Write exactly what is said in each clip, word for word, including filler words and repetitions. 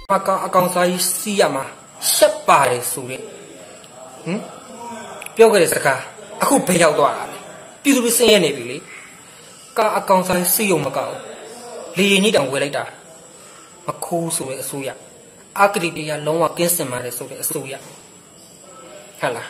Maka akang saya siapa siapa deh sulit, hmm? Biar kita sekarang aku bayar tu ada, itu bisa ni pilih. Ka akang saya siapa makau, lihat ni dah boleh dah, aku sulit suya, akhirnya dia lama kesem ada sulit suya, halah,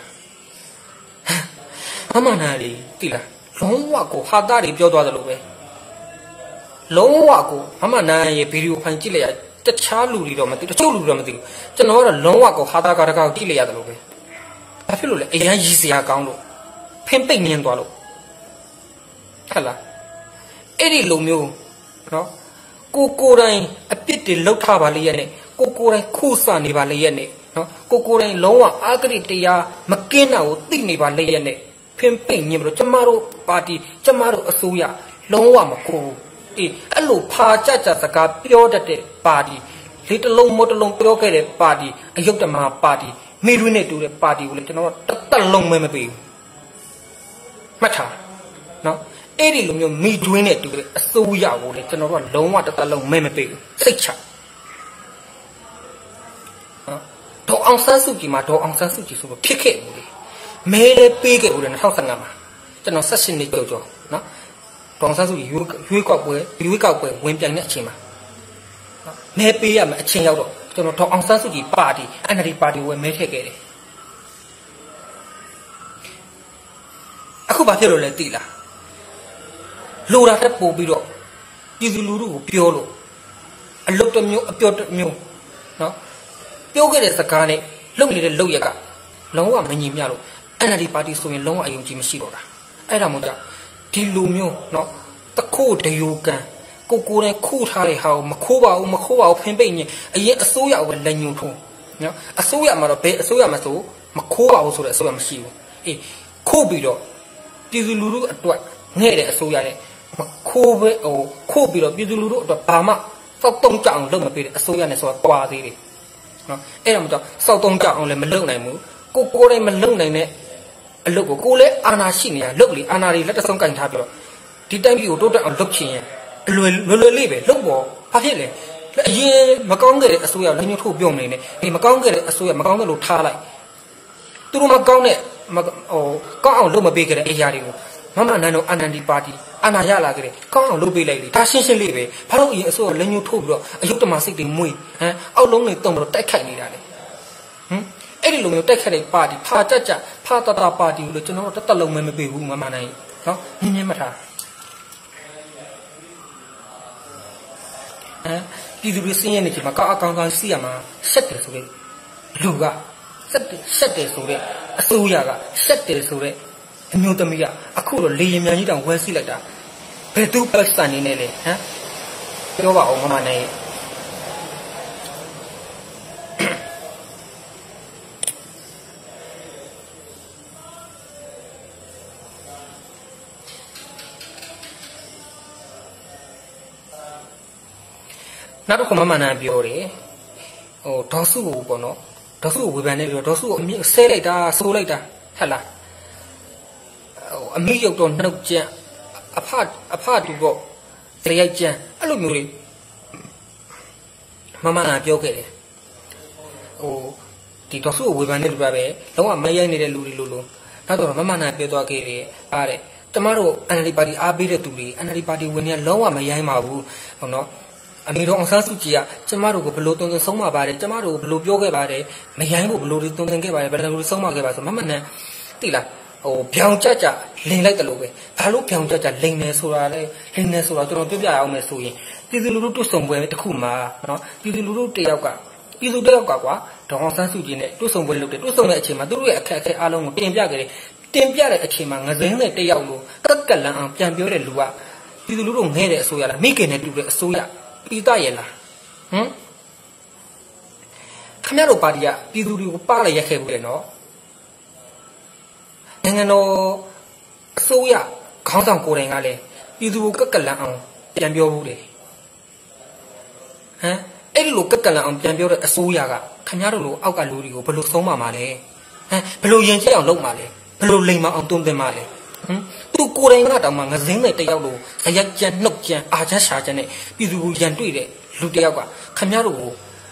apa nari, tidak, lama aku hadar biar tu ada lupa, lama aku, apa nari video panci le. Calu di rumah itu, calu di rumah itu. Jangan orang longwa kau hata kara kau kile ya tu loh. Tapi loh, yang isi ya kau loh, pempeng ni yang tu loh. Halah, ini loh mio, no, kukurai api di laut balik ya ne, kukurai kusa ni balik ya ne, no, kukurai longwa agri dia makin au ting ni balik ya ne, pempeng ni bro, cemaru padi, cemaru asuya, longwa maku. Eh, alu pacar jasa kapio dete padi, little long motor long proke de padi, ayok de ma padi, mirune tu de padi, ule ceno tetal long me me pi. Mata, no, eri lumyo midwine tu de asuya ule ceno long wa tetal long me me pi, secha. Do ang sansu ki ma do ang sansu ki subo pike ule, mere pike ule na hausa ngama, ceno sasin ni jojo, no. Trong sáng suy yếu yếu cao bơi yếu cao bơi nguyên trạng nhẹ chỉ mà mẹ bây giờ mà chuyện nhau rồi cho nó trong sáng suy ba đi anh này ba đi nguyên mấy thế cái đấy aku baca rồi tị là lù ra thép bù bị rồi đi du lù lù piao rồi anh lúc trong nhau piao trong nhau nó piao cái đấy sao cái này lúc này lúc vậy cả lâu à mình nhìn nhau rồi anh này ba đi xuống lâu à dùng chỉ mới xí rồi ai làm một cái đi lù nhau nó ta khô đầy yoga cô cô này khô thà hào mà khô vào mà khô vào phèn bể nhỉ ấy số dạo về lên nhiều thôi nhá số dạo mà nó bé số dạo mà số mà khô vào số là số làm xíu ấy khô bị rồi đi du lú đoạn nghe để số dạo này mà khô với ồ khô bị rồi đi du lú đoạn ba mà sau tông trọng lưng mà bị số dạo này số qua gì đi nó ấy là một chỗ sau tông trọng là mình lưng này muốn cô cô này mình lưng này nè lúc của cô lấy ana xin nè lúc đi ana đi lấy ra xong cảnh tháp rồi thì tại vì ô tô đã lúc xin lười lười lười về lúc bỏ phát hiện này lại mà có người để xui vào lấy những thủ biếng này này thì mà có người để xui mà có người lột tha lại tôi mà có này mà ồ có ông lúc mà bị cái này ai đi mà mà nó ăn ăn đi party ăn ăn ra là cái này có ông lúc bị lại đi ta xin xin lười về phát hiện ý xui lấy những thủ rồi lúc đó mà xịt đi mùi ha ông lúc này tông rồi tách khai này ra đấy ấy đi lúc này tách khai này party pha chả chả pha ta ta party rồi cho nó tất lòng mình mới bị hú mà mà này đó nhìn nhìn mà thà đi du lịch sinh này chỉ mà có con con xí mà xét để số đấy lùa à xét xét để số đấy số ya à xét để số đấy nhiều tầm ya à khu rồi lấy nhiều như đang quen xí lại đã về tu bớt sản này này hả cho vào mà này nào đó không mà làm biểu đấy, oh đó số của nó, đó số của bạn này rồi đó số miếng xe lại ta, số lại ta, hay là, miếng dầu tròn nó chè, apart apart tu bộ, cái chè, alo miếng đi, mà mà làm biểu cái đấy, oh thì đó số của bạn này rồi bé, đâu mà mấy anh này lùi lùi lùi, nào đó mà mà làm biểu đó cái đấy, à đấy, cho mà rồi anh ấy bảo đi à biết được tu đi, anh ấy bảo đi when nhà lâu mà mấy anh mà bu, nó anh ấy nói sang suy nghĩ à, chăm mà rồi có bự tôn sống mà bà đấy, chăm mà rồi bự biểu cái bà đấy, mấy anh bự bự tôn cái bà đấy, bà đấy sống mà cái bà, mà mình nè, tí là, oh, biang cha cha, lên lại tao luôn, bà lúc biang cha cha lên này số là lên này số là tôi nói tiếp theo ông này số gì, tí từ lúc tôi sống với tôi khum mà, nó, tí từ lúc tôi đeo cả, tí từ đeo cả quá, đó sang suy nghĩ này, tôi sống với lúc đấy, tôi sống với chị mà tôi lúc cái cái alo một tiền bia cái đấy, tiền bia này chị mà người dân này đeo luôn, tất cả là ông tiền bia này luôn à, tí từ lúc tôi nghe đấy số là mấy cái này tôi số ya đi ta vậy là, hm? Không nhớ đâu bà đi à, đi du đi có ba là cái gì nó, nhưng nó số ya, không thằng cô này ngheเลย, đi du các cái là ông tiền biểu bu đấy, hả? Ấy lúc các cái là ông tiền biểu là số ya cả, không nhớ đâu lúc ông cái lúc đi có bao lâu sống mà mà đấy, hả? Bao lâu yên chỉ ông lúc mà đấy, bao lâu lên mà ông tôm tên mà đấy. Tu cô này ngã đầu mà ngã dính này tay áo đồ, cái giặt chân nóc chân, à chân xả chân này, ví dụ chân tuổi đấy, lúc tay áo cả, khăm nhá đồ,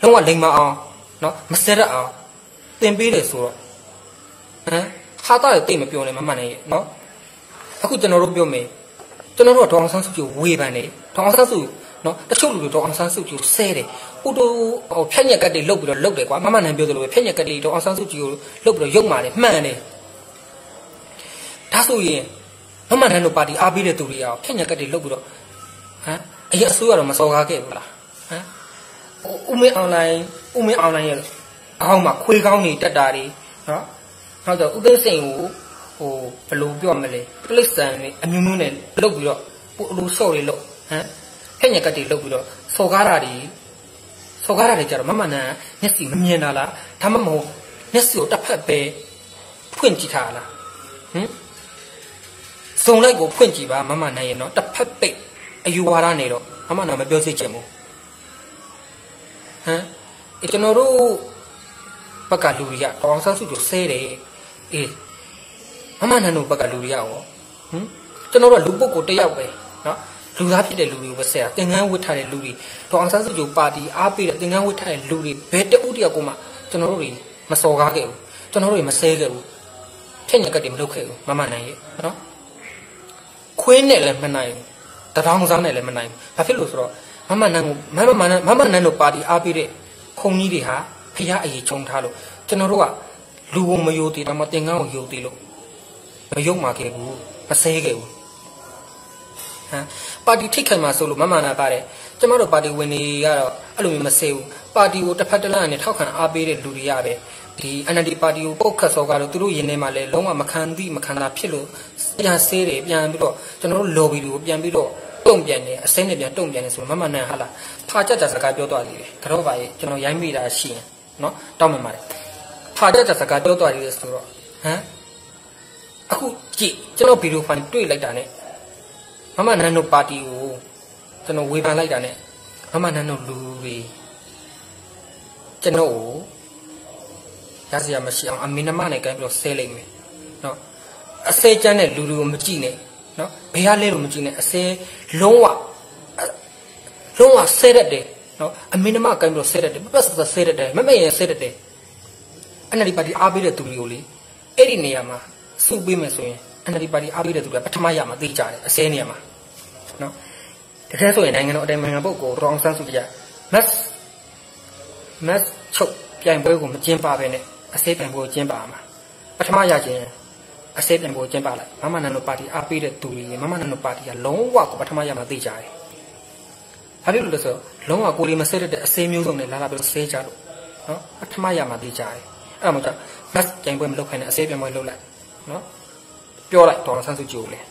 လုံးဝလိမ်မအောင်နော်မစက်ရအောင်သင်ပေးတယ်ဆိုတော့ဟမ်ဟာတာတိတ်မပြောနဲ့မမှန်နဲ့နော်အခုကျွန်တော်တို့ပြောမယ်ကျွန်တော်တို့ဒေါအောင်ဆန်းစုကြည်ဝေဖန်တယ်ဒေါအောင်ဆန်းစုနော်တချို့လူတွေဒေါအောင်ဆန်းစုကြည်ဆဲတယ်ဟိုတို့ဟိုဖြက်ညက်ကတ်တွေလုတ်ပြီးတော့လုတ်တယ်ကွာမမနန်ပြောသလိုပဲဖြက်ညက်ကတ်တွေဒေါအောင်ဆန်းစုကြည်ကိုလုတ်ပြီးတော့ရုပ်မာတယ်မှန်တယ်ဒါဆိုရင်မမနန်တို့ပါတီအားပေးတဲ့သူတွေရောဖြက်ညက်ကတ်တွေလုတ်ပြီးတော့ဟမ်အရင်အစိုးရတော့မစော်ကားခဲ့ဘူးလားဟမ်ဦးမင်းအွန်လိုင်းဦးမင်းအွန်လိုင်းရဲ့အောက်မှာခွေးကောင်းတွေတက်တာတွေနော်နောက်တော့ဦးသိန်းစိန်ကိုဟိုဘယ်လိုပြောမလဲပလစ်ဆန်တွေအမျိုးမျိုးနဲ့လုတ်ပြီးတော့ပို့အလိုဆော့တွေလုတ်ဟမ်ဖြက်ညက်ကတ်တွေလုတ်ပြီးတော့စော်ကားတာတွေစော်ကားတာတွေကြတော့မမနန်မျက်စိမမြင်တာလားဒါမှမဟုတ်မျက်စိကိုတစ်ဖက်ပဲဖွင့်ကြည့်ထားလားဟမ်စုံလိုက်ကိုဖွင့်ကြည့်ပါမမနန်ရဲ့နော်တစ်ဖက်ပိတ်အယူဝါဒနေတော့မမနန်မပြောစိတ်ချင်ဘူးဟမ်အဲကျွန်တော်တို့ဘက်ကလူတွေကတောင်ဆန်းစုတို့ဆဲတယ်အေးမမနန်တို့ဘက်ကလူတွေကရောဟမ်ကျွန်တော်တို့လူပုဂ္ဂိုလ်တစ်ယောက်ပဲနော်လူသားဖြစ်တဲ့လူတွေကိုပဲဆဲတာသင်္ကန်းဝတ်ထားတဲ့လူတွေဒေါအောင်ဆန်းစုကြည်ပါတီအားပေးတဲ့သင်္ကန်းဝတ်ထားတဲ့လူတွေဘယ်တဦးတယောက်ကိုမှကျွန်တော်တို့တွေမစော်ကားခဲ့ဘူးကျွန်တော်တို့တွေမဆဲခဲ့ဘူးဖြက်ညက်ကတ်တွေမလုပ်ခဲ့ဘူးမမနိုင်ရဲ့နော်ခွင်းနဲ့လည်းမနိုင်ဘူးတထောင်စားနဲ့လည်းမနိုင်ဘူးဘာဖြစ်လို့ဆိုတော့မမနန်ကိုမမမနန်မမနန်တို့ပါတီအားပေးတဲ့ခုံကြီးတွေဟာဖျားအရေးချုံထားလို့ကျွန်တော်တို့ကလူဘုံမယိုသေးတော့မသင်္ကန်းကိုယိုသေးလို့မယုံမှာခဲ့ဘူးမဆဲခဲ့ဘူးဟမ်ပါတီထိတ်ခိုင်မှာဆိုလို့မမနာပါတယ်ကျမတို့ပါတီဝင်တွေကတော့အဲ့လိုမျိုးမဆဲဘူးပါတီကိုတစ်ဖက်တစ်လမ်းနဲ့ထောက်ခံအားပေးတဲ့လူတွေရပဲဒီ အန် အယ်လ် ဒီ ပါတီကိုပုတ်ခတ်စော်ကတော့သူတို့ရင်ထဲမှာလည်းလုံးဝမခံသည့်မခံတာဖြစ်လို့ပြန်ဆဲတယ်ပြန်ပြီးတော့ကျွန်တော်တို့ lobby တွေကိုပြန်ပြီးတော့တုံ့ပြန်တယ်အစိမ့်နဲ့ပြန်တုံ့ပြန်တယ်ဆိုတော့မမနန်ဟာလားဖာကြကြစကားပြောသွားသေးတယ်ကတော့ပါရဲ့ကျွန်တော်ရိုင်းမိတာရှိရင်နော်တောင်းမှန်ပါတယ်ဖာကြကြစကားပြောသွားသေးတယ်ဆိုတော့ဟမ်အခုကြည့်ကျွန်တော်ဗီဒီယိုဖိုင်တွေ့လိုက်တာနဲ့မမနန်တို့ပါတီကိုကျွန်တော်ဝေဖန်လိုက်တာနဲ့မမနန်တို့လူတွေကျွန်တော်ကိုရစရာမရှိအောင်အမင်းနမနဲ့ကိုင်းပြီးတော့ဆဲလိုက်မယ်နော်အစဲကျန်းတဲ့လူတွေကိုမကြည့်နဲ့နော်ဘယ်ရလဲလို့မကြည့်နဲ့အစဲလုံးဝလုံးဝဆဲရက်တယ်နော်အမင်းနမကိုင်းပြီးတော့ဆဲရက်တယ်ပတ်သက်ဆဲရက်တယ်မမရင်ဆဲရက်တယ်အန် အယ်လ် ဒီ ပါတီအားပေးတဲ့သူတွေကိုလေအဲ့ဒီနေရာမှာစုပေးမယ်ဆိုရင်အန် အယ်လ် ဒီ ပါတီအားပေးတဲ့သူတွေကပထမရမှာသိကြတယ်အစဲနေရာမှာနော်တကယ်ဆိုရင်နိုင်ငံတော်အတိုင်ပင်ခံပုဂ္ဂိုလ်ဒေါအောင်ဆန်းစုကြည်ကမတ်မတ်ချုပ်ပြိုင်ပွဲကိုမကျင်းပဘဲနဲ့အစဲပြိုင်ပွဲကိုကျင်းပမှာပထမရခြင်းအစဲပြိုင်ပွဲကိုကျင်းပလိုက်မမနန်တို့ပါတီအားပေးတဲ့သူတွေမမနန်တို့ပါတီကလုံးဝကိုပထမရမှာသိကြတယ်ဘာဖြစ်လို့လဲဆိုတော့လုံးဝကိုယ်လေးမဆဲတဲ့အစဲမျိုးစုံနဲ့လာလာပြီးဆဲကြလို့နော်ပထမရမှာသိကြတယ်အဲ့ဒါမှကြောင့်မတ်ပြိုင်ပွဲမလုပ်ခိုင်းနဲ့အစဲပြိုင်ပွဲလုပ်လိုက်နော်ပြောလိုက်ဒေါအောင်ဆန်းစုကြည်ကိုလေ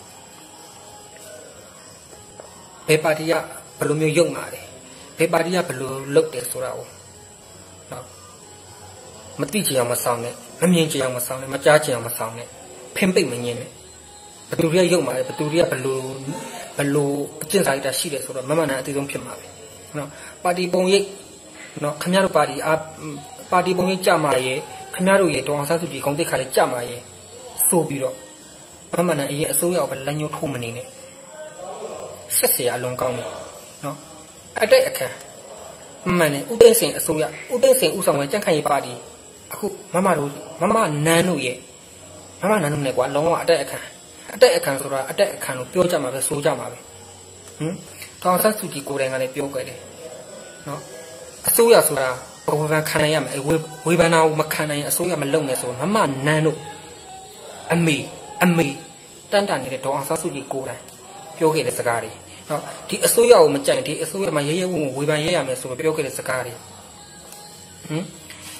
ဘယ်ပါတီကဘယ်လိုမျိုးယုံလာတယ်ဘယ်ပါတီကဘယ်လိုလုပ်တယ်ဆိုတာကိုနော်မသိချင်အောင်မဆောင်နဲ့မမြင်ချင်အောင်မဆောင်နဲ့မကြားချင်အောင်မဆောင်နဲ့ဖင်ပိတ်မငင်းနဲ့ဘယ်သူတွေကယုံလာတယ်ဘယ်သူတွေကဘယ်လိုဘယ်လိုအကျင့်စာရိတ္တရှိတယ်ဆိုတော့မမနာအသေးဆုံးဖြစ်မှာပဲနော်ပါတီပုံရိပ်နော်ခင်ဗျားတို့ပါတီအားပါတီပုံရိပ်ကြမှာရဲ့ခင်ဗျားတို့ရဲ့ဒေါအောင်ဆန်းစုကြည်ဂုံတိတ်ခါလေးကြမှာရဲ့ဆိုပြီးတော့မမနာအရင်အစိုးရကိုပဲလက်ညှိုးထိုးမနေနဲ့ဆက်เสียအလုံးကောင်းတယ်နော်အတိုက်အခန်းမှန်တယ်ဦးသိန်းစိန်အစိုးရဦးသိန်းစိန်ဦးဆောင်တဲ့ကြံ့ခိုင်ရေးပါတီအခုမမတို့မမနန်းတို့ရဲ့မမနန်းတို့နဲ့ကွာလုံးဝအတိုက်အခန်းအတိုက်အခန်းဆိုတာအတိုက်အခန်းလို့ပြောကြမှာပဲဆိုကြမှာပဲဟမ်ဒေါအောင်ဆန်းစုကြည်ကိုယ်တိုင်ကလည်းပြောခဲ့တယ်နော်အစိုးရဆိုတာဘဝဗန်ခံနိုင်ရမယ်ဝေဖန်တာကိုမခံနိုင်ရင်အစိုးရမလုပ်နဲ့ဆိုမမနန်းတို့အမေအမေတန်တန်နေတဲ့ဒေါအောင်ဆန်းစုကြည်ကိုယ်တိုင်ပြောခဲ့တဲ့စကားတွေနော်ဒီအစိုးရကိုမကြိုက်ဒီအစိုးရမှာရဲရဲဝံ့ဝံ့ဝေဖန်ရဲရမယ်ဆိုပြောခဲ့တဲ့စကားတွေဟမ်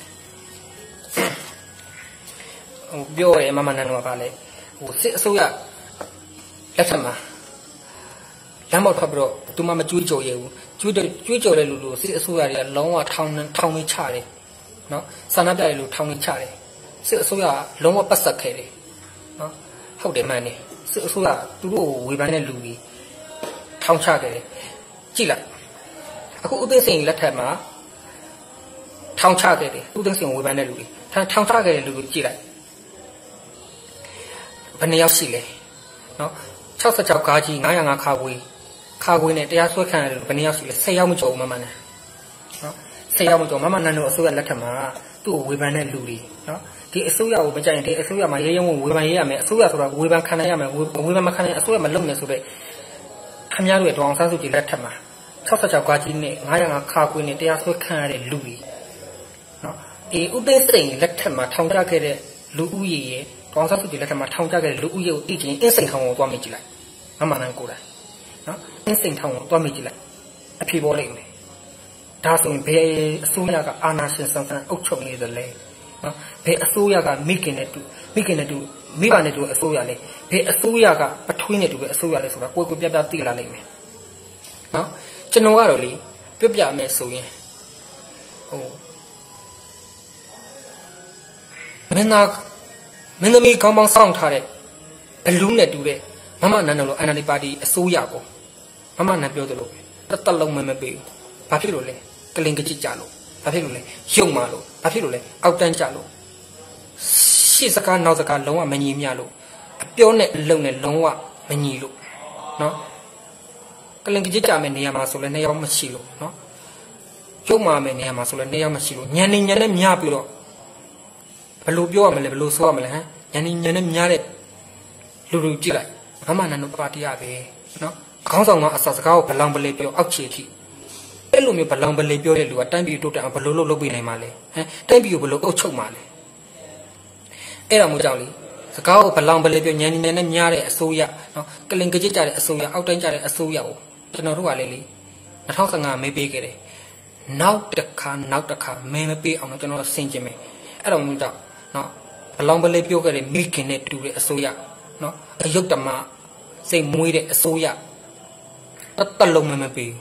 ဟိုပြောရဲမမနန်တော့ကလည်းဟိုစစ်အစိုးရလက်ထက်မှာလမ်းပေါ်ထွက်ပြီးတော့သူမှမကြွေးကြော်ရဲဘူးကြွေးကြွေးကြော်တဲ့လူလူစစ်အစိုးရတွေကလုံးဝထောင်ထောင်နေချတယ်နော်ဆန္ဒပြတဲ့လူထောင်နေချတယ်စစ်အစိုးရကလုံးဝပတ်ဆက်ခဲ့တယ်နော်ဟုတ်တယ်မှန်တယ်စစ်အစိုးရသူတို့ဝေဖန်တဲ့လူကြီးထောင်ချခဲ့တယ်ကြည့်လိုက်အခုဦးသိန်းစိန်လက်ထက်မှာထောင်ချခဲ့တယ်ဦးသိန်းစိန်ဝေဖန်တဲ့လူကြီးထောင်ချခဲ့တဲ့လူကိုကြည့်လိုက်ဘယ်နှယောက်ရှိလဲနော်၆၆ကားကြီး၅၀၅ခါခွေးခါခွေးနဲ့တရားစွဲခံရတယ်ဘယ်နှယောက်ရှိလဲ၁၀ယောက်မကျော်ဘူးမမှန်နဲ့နော်၁၀တရားမတော်မမနန်တို့အစိုးရလက်ထက်မှာသူ့ကိုဝေဖန်တဲ့လူတွေနော်ဒီအစိုးရကိုမကြိုက်ရင်ဒီအစိုးရမှာရဲရဲဝံဝေဖန်ရေးရမယ်အစိုးရဆိုတာဝေဖန်ခံရမယ်ဝေဖန်မခံရင်အစိုးရမလုပ်နဲ့ဆိုတဲ့ခင်ဗျားတို့ရဲ့ဒေါအောင်ဆန်းစုကြည်လက်ထက်မှာsixty-sixကွာကြီးနဲ့nine oh fiveခါကွင်းနဲ့တရားစွဲခံရတဲ့လူတွေနော်အေးဥသိမ်းစိန်လက်ထက်မှာထောင်ချခဲ့တဲ့လူဦးရေရဲ့ဒေါအောင်ဆန်းစုကြည်လက်ထက်မှာထောင်ချခဲ့တဲ့လူဦးရေကိုသိချင်အင်းစိန်ထောင်ကိုသွားမိကြည့်လိုက်မမနန်ကိုယ်တိုင်နော်အင်းစိန်ထောင်ကိုသွားမိကြည့်လိုက်အဖြေပေါ်လိမ့်မယ်ဒါဆိုရင်ဘယ်အစိုးရကအာဏာရှင်ဆန်ဆန်အုပ်ချုပ်နေသလဲနော်ဘယ်အစိုးရကမိခင်နဲ့တူမိခင်နဲ့တူမိဘနဲ့တူအစိုးရလဲဘယ်အစိုးရကပထွေးနဲ့တူပဲအစိုးရလဲဆိုတာကိုယ်ကိုပြပြသိလာလိမ့်မယ်နော်ကျွန်တော်ကတော့လေပြပြမယ်ဆိုရင်ဟိုမင်းသားမင်းသမီးခေါင်းပေါင်းစောင့်ထားတဲ့ဘလူးနဲ့တူတဲ့မမနန်တို့လို N L D ပါတီအစိုးရကိုမမနန်ပြောသလိုတစ်သက်လုံးမမပေးဘူးဘာဖြစ်လို့လဲကလင်ကကြစ်ကြလို့ဘာဖြစ်လို့လဲရုံမာလို့ဘာဖြစ်လို့လဲအောက်တန်းကြလို့ရှေ့စကားနောက်စကားလုံးဝမညီမျှလို့အပြောနဲ့အလုံးနဲ့လုံးဝမညီလို့နော်ကလင်ကကြစ်ကြမယ်နေရာမှာဆိုလဲနှစ်ယောက်မရှိလို့နော်ရုံမာမယ်နေရာမှာဆိုလဲနှစ်ယောက်မရှိလို့ညံနေညံနဲ့မြပြီးတော့ဘယ်လိုပြောရမလဲဘယ်လိုဆိုရမလဲဟမ်ညံနေညံနဲ့မြတဲ့လူလူကြည့်လိုက်မမနန်တို့ပါတီရပဲနော်ခေါင်းဆောင်ကအစစကားကိုဘလောင်ပလေပြောအောက်ခြေထိအဲ့လိုမျိုးဘလောင်ပလေပြောတဲ့လူကတိုင်းပြည်တိုးတက်အောင်ဘယ်လိုလုပ်လုပ်ပေးနိုင်မှာလဲဟမ်တိုင်းပြည်ကိုဘယ်လိုအုပ်ချုပ်မှာလဲအဲ့ဒါမျိုးကြောင့်လေစကားကိုဘလောင်ပလေပြောညံနေညံနဲ့မြတဲ့အစိုးရနော်ကလင်ကကြစ်ကြတဲ့အစိုးရအောက်တိုင်းကြတဲ့အစိုးရကိုကျွန်တော်တို့ကလေလေtwo thousand fifteenမေးပေးခဲ့တယ်နောက်တစ်ခါနောက်တစ်ခါမဲမပေးအောင်တော့ကျွန်တော်ဆင်ကျင်မယ်အဲ့တော့မျိုးကြောင့်နော်ဘလောင်ပလေပြောခဲ့တဲ့မိခင်နဲ့တူတဲ့အစိုးရနော်အယုတ်တမစိတ်မွေးတဲ့အစိုးရတတလုံးမမပေး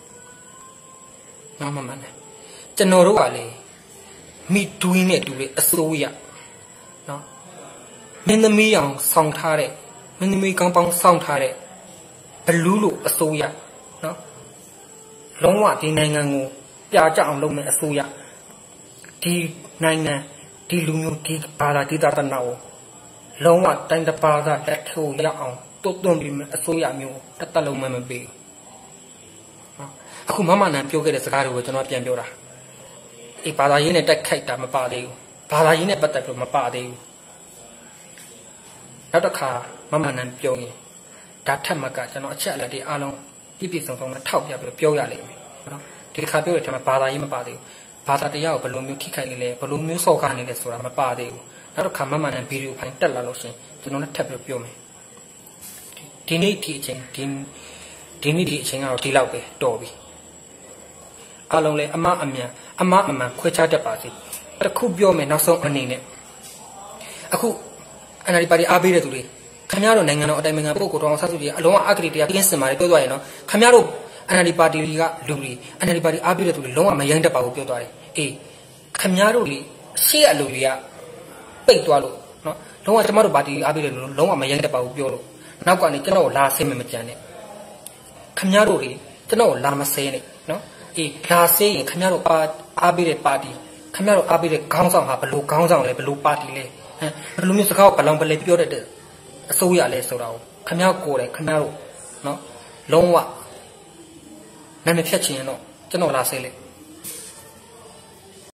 နော်မမနဲ့ကျွန်တော်တို့ကလေမိတွင်းနဲ့တူတဲ့အစိုးရနော်မင်းသမီးအောင်ဆောင်းထားတဲ့မင်းသမီးကောင်းပေါင်းဆောင်းထားတဲ့ဘလူးလို့အစိုးရနော်လုံးဝဒီနိုင်ငံကိုပြကြအောင်လုပ်မယ်အစိုးရဒီနိုင်ငံဒီလူမျိုးဒီဘာသာဒီသာသနာကိုလုံးဝတိုင်းတစ်ပါးကလက်ထိုးရအောင်တွတ်သွင်းပြီးမယ်အစိုးရမျိုးတတလုံးမမပေးအခုမမနန်ပြောခဲ့တဲ့စကားတွေကိုကျွန်တော်ပြန်ပြောတာအေးဘာသာရေးနဲ့တက်ခိုက်တာမပါသေးဘူးဘာသာရေးနဲ့ပတ်သက်ပြီးမပါသေးဘူးနောက်တစ်ခါမမနန်ပြောရင်ဒါထက်မှကကျွန်တော်အချက်အလက်တွေအားလုံးပြည့်ပြည့်စုံစုံနဲ့ထောက်ပြပြီးပြောရလိမ့်မယ်နော်ဒီတစ်ခါပြောတဲ့ထဲမှာဘာသာရေးမပါသေးဘူးဘာသာတရားကိုဘယ်လိုမျိုးထိခိုက်နေလဲဘယ်လိုမျိုးစော်ကားနေလဲဆိုတာမပါသေးဘူးနောက်တစ်ခါမမနန်ဗီဒီယိုဖိုင်တက်လာလို့ရှင်ကျွန်တော်လည်းထပ်ပြီးပြောမယ်ဒီနေ့ဒီအချိန်ဒီဒီနေ့ဒီအချိန်ကတော့ဒီလောက်ပဲတော်ပြီအားလုံးလည်းအမအမြန်အမအမှန်ခွဲခြားတတ်ပါစေတစ်ခုပြောမယ်နောက်ဆုံးအနေနဲ့အခု N L D ပါတီအားပေးတဲ့သူတွေခင်ဗျားတို့နိုင်ငံတော်အတိုင်ပင်ခံပုဂ္ဂိုလ်တော်ဆဆူကြီးအလုံးဝအကတိတရားပြင်းစင်ပါတယ်ပြောသွားရင်နော်ခင်ဗျားတို့ N L D ပါတီကလူတွေ N L D ပါတီအားပေးတဲ့သူတွေလုံးဝမရိုင်းတတ်ပါဘူးပြောသွားတယ်အေးခင်ဗျားတို့လေရှေ့အလူတွေကပိတ်သွားလို့နော်လုံးဝကျမတို့ပါတီအားပေးတဲ့လူလုံးဝမရိုင်းတတ်ပါဘူးပြောလို့နောက်ကနေကျွန်တော်ကိုလာဆင်းမမကြမ်းနဲ့ခင်ဗျားတို့လေကျွန်တော်ကိုလာမဆဲနဲ့နော်အေးလာဆဲရင်ခင်ဗျားတို့ပါအားပေးတဲ့ပါတီခင်ဗျားတို့အားပေးတဲ့ခေါင်းဆောင်ဟာဘယ်လိုခေါင်းဆောင်လဲဘယ်လိုပါတီလဲဟမ်ဘယ်လိုမျိုးစကားကိုဘလောင်ပလဲပြောတဲ့အစိုးရလဲဆိုတာကိုခင်ဗျားကိုယ်တယ်ခင်ဗျားတို့နော်လုံးဝနာမည်ဖြတ်ချင်ရင်တော့ကျွန်တော်လာဆဲလိုက်